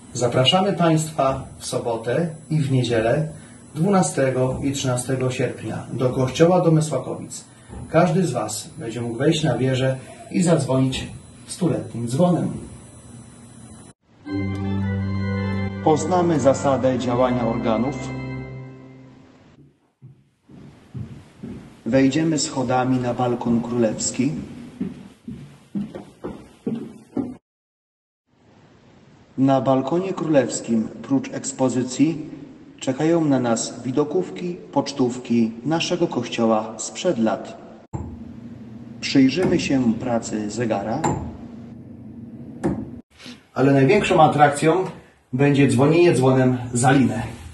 Zapraszamy Państwa w sobotę i w niedzielę 12 i 13 sierpnia do Kościoła do Mysłakowic. Każdy z Was będzie mógł wejść na wieżę i zadzwonić 100-letnim dzwonem. Poznamy zasadę działania organów. Wejdziemy schodami na balkon królewski. Na balkonie królewskim, prócz ekspozycji, czekają na nas widokówki, pocztówki naszego kościoła sprzed lat. Przyjrzymy się pracy zegara. Ale największą atrakcją będzie dzwonienie dzwonem za linę.